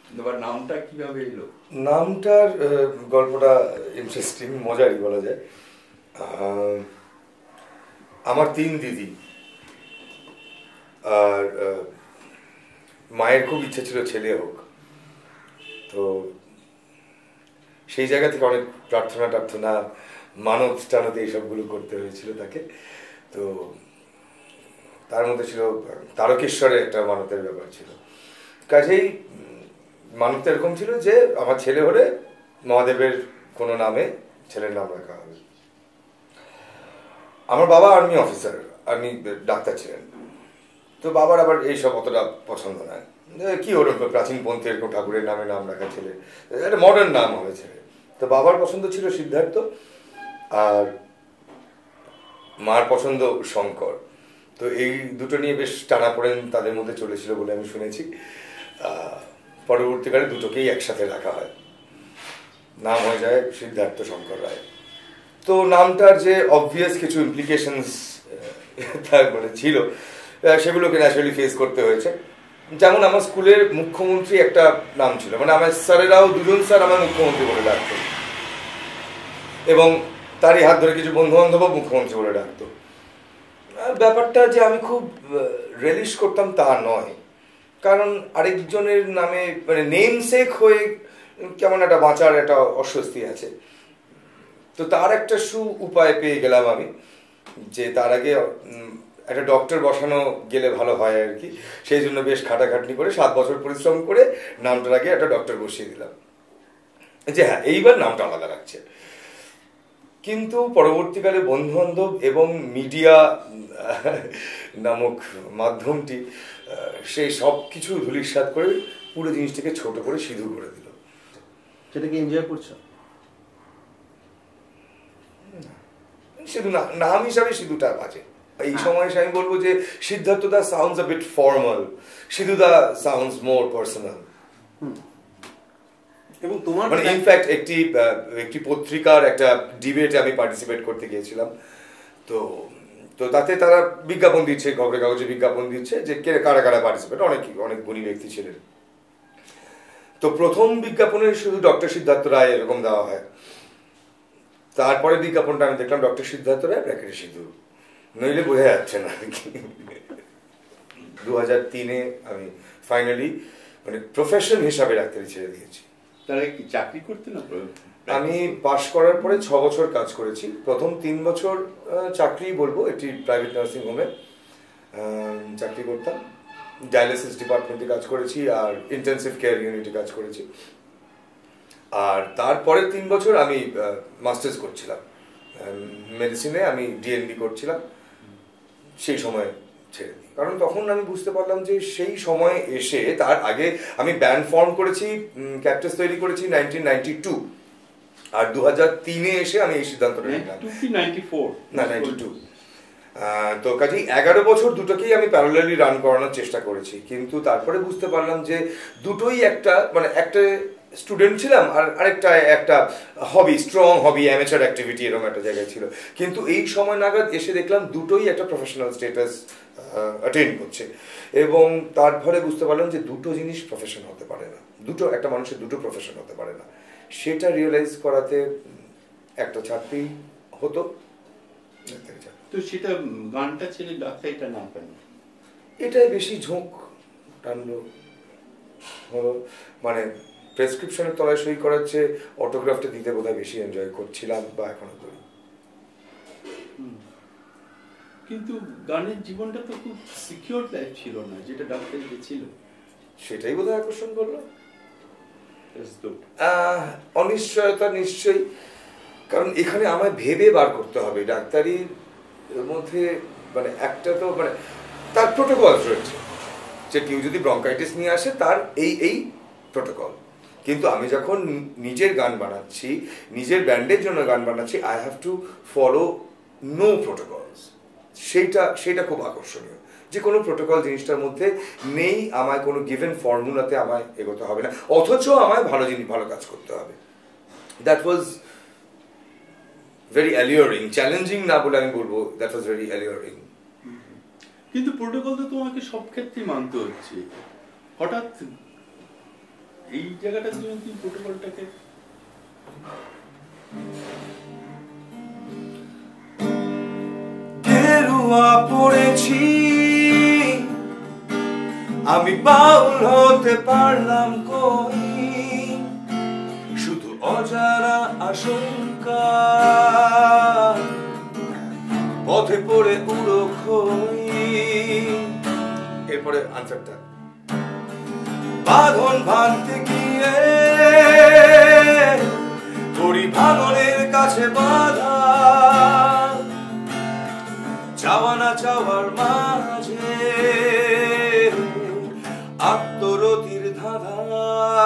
তোমার নামটা কিভাবে এলো? নামটার গল্পটা ইন্টারেস্টিং, মজারই বলা যায়। আমার 3 দিদি, আর মায়ের খুব ইচ্ছে ছিল ছেলে হোক। তো সেই জায়গা থেকে অনেক প্রার্থনা মানত টানত এইসবগুলো করতে হয়েছিল তাকে। তো তার মধ্যে ছিল তারকেশ্বরের একটা মানতের ব্যাপার ছিল। কাজেই মানত এরকম ছিল যে আমার ছেলে হলে মহাদেবের কোনো নামে ছেলের নাম রাখা হবে। আমার বাবা আর্মি অফিসার, আর্মি ডাক্তার ছিলেন। তো বাবার আবার এইসব অতটা পছন্দ নয়, কি ওর প্রাচীন পন্থী এরকম ঠাকুরের নামে নাম রাখা ছেলে, একটা মডার্ন নাম হবে ছেলে। তো বাবার পছন্দ ছিল সিদ্ধার্থ, আর মার পছন্দ শঙ্কর। তো এই দুটো নিয়ে বেশ টানাপোড়েন তাদের মধ্যে চলেছিল বলে আমি শুনেছি। পরবর্তীকালে দুটোকেই একসাথে রাখা হয়, নাম হয়ে যায় সিদ্ধার্থ শঙ্কর রায়। তো নামটার যে অবভিয়াস কিছু ইমপ্লিকেশনস তারপরে ছিল, সেগুলোকে ন্যাচারালি ফেস করতে হয়েছে। যেমন আমার স্কুলের মুখ্যমন্ত্রী একটা নাম ছিল, মানে আমার স্যারেরাও 2জন স্যার আমার মুখ্যমন্ত্রী বলে ডাকতো, এবং তারই হাত ধরে কিছু বন্ধু বান্ধবও মুখ্যমন্ত্রী বলে ডাকতো। ব্যাপারটা যে আমি খুব রিলিশ করতাম তা নয়, কারণ আরেকজনের নামে মানে নেমসেক হয়ে কেমন একটা বাঁচার একটা অস্বস্তি আছে। তো তার একটা উপায় পেয়ে গেলাম আমি, যে তার আগে একটা ডক্টর বসানো গেলে ভালো হয় আর কি। সেই জন্য বেশ খাটাখাটনি করে 7 বছর পরিশ্রম করে নামটার আগে একটা ডক্টর বসিয়ে দিলাম, যে হ্যাঁ এইবার নামটা আলাদা রাখছে। কিন্তু পরবর্তীকালে বন্ধুবান্ধব এবং মিডিয়া নামক মাধ্যমটি সেই সব কিছু ধূলিসাৎ করে পুরো জিনিসটাকে ছোট করে সিধু করে দিল। সেটাকে এনজয় করছো? সিধু নাম হিসাবে সিধুটা বাজে। এই সময় এসে আমি বলবো যে Siddhartha da sounds a bit formal, Sidhu da sounds more personal. এবং তোমার মানে ইনফ্যাক্ট একটি পত্রিকার একটা ডিবেটে আমি পার্টিসিপেট করতে গিয়েছিলাম। তো তো তাতে তারা বিজ্ঞাপন দিচ্ছে, খবরের কাগজে বিজ্ঞাপন দিচ্ছে যে কারা কারা পার্টিসিপেট, অনেক গুণী ব্যক্তি ছিলেন। তো প্রথম বিজ্ঞাপনে শুধু ডক্টর সিদ্ধার্থ রায় এরকম দেওয়া হয়। তারপরে বিজ্ঞাপনটা আমি দেখলাম ডক্টর সিদ্ধার্থ রায় ব্র্যাকেটে সিধু, নইলে বোঝা যাচ্ছে না। 2003-এ আমি ফাইনালি মানে প্রফেশন হিসাবে ডাক্তারি ছেড়ে দিয়েছি। তারা কি চাকরি করতে না? আমি পাশ করার পরে 6 বছর কাজ করেছি। প্রথম 3 বছর চাকরি বলবো, একটি প্রাইভেট নার্সিং হোমে চাকরি করতাম। ডায়ালিসিস ডিপার্টমেন্টে কাজ করেছি আর ইন্টেন্সিভ কেয়ার ইউনিটে কাজ করেছি। আর তারপরে 3 বছর আমি মাস্টার্স করছিলাম মেডিসিনে, আমি ডিএনবি করছিলাম। সেই সময় ছেড়ে দিই, কারণ তখন আমি বুঝতে পারলাম যে সেই সময় এসে, তার আগে আমি ব্যান্ড ফর্ম করেছি, ক্যাকটাস তৈরি করেছি 1992, আর 2003-এ এসে আমি এই সিদ্ধান্তটা নিলাম। 92। তো কাজেই 11 বছর দুটোকেই আমি প্যারালালি রান করানোর চেষ্টা করেছি, কিন্তু তারপরে বুঝতে পারলাম যে দুটোই একটা মানে একটা স্টুডেন্ট ছিলাম আর আরেকটা একটা hobby, strong hobby, amateur activity এরকম একটা জায়গায় ছিল। কিন্তু এই সময় নাগাদ এসে দেখলাম দুটোই একটা প্রফেশনাল স্ট্যাটাস অ্যাটেন্ড করছে, এবং তারপরে বুঝতে পারলাম যে দুটো জিনিস প্রফেশন হতে পারে না, একটা মানুষের দুটো প্রফেশন হতে পারে না। সেটা রিয়েলাইজ করাতে একটা চাকরি হতো। তো সেটা গানটা ছেলে ডাক্তারিটা না কেন? এটাই বেশি ঝোঁক টানলো হলো, মানে প্রেসক্রিপশনের তলায় সই করার চেয়ে অটোগ্রাফটা দিতে বোধহয় বেশি এনজয় করছিলাম, বা এখনো করি। কিন্তু গানের জীবনটা তো খুব সিকিউর লাইফ ছিল না, যেটা ডাক্তারিতে ছিল। সেটাই বোধহয় আকর্ষণ করলো। অনিশ্চয়তা নিশ্চয়ই, কারণ এখানে আমায় ভেবে বার করতে হবে ডাক্তারির মধ্যে, মানে একটা তো মানে তার প্রোটোকল রয়েছে, যে কেউ যদি ব্রঙ্কাইটিস নিয়ে আসে তার এই প্রোটোকল। কিন্তু আমি যখন নিজের গান বানাচ্ছি, নিজের ব্যান্ডের জন্য গান বানাচ্ছি, I have to follow no protocols. সেইটা খুব আকর্ষণীয়, যে কোনো প্রোটোকল জিনিসটার মধ্যে নেই। আমায় কোনো গিভেন ফর্মুলাতে আমায় এগোতে হবে না, অথচ আমায় ভালো কাজ করতে হবে। That was very alluring, challenging না বলে আমি বলবো, দ্যাট ওয়াজ ভেরি অ্যালিওরিং। কিন্তু প্রোটোকল তো তোমাকে সব ক্ষেত্রেই মানতে হচ্ছে, হঠাৎ এই জায়গাটার জন্য কি প্রোটোকলটাকে গেরুয়া পড়েছি আমি বাউল হতে পারলাম কই শুধু অজানা আশঙ্কা পথে পড়ে উড়ো খই এরপরে আনসারটা বাঁধন ভাঙতে গিয়ে ঘড়ি ভাঙনের কাছে বাধা চাওয়া না চাওয়ার মাঝে আত্মরতির ধাঁধা